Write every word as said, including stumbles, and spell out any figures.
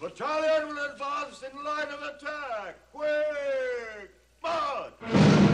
Battalion will advance in line of attack. Quick! March!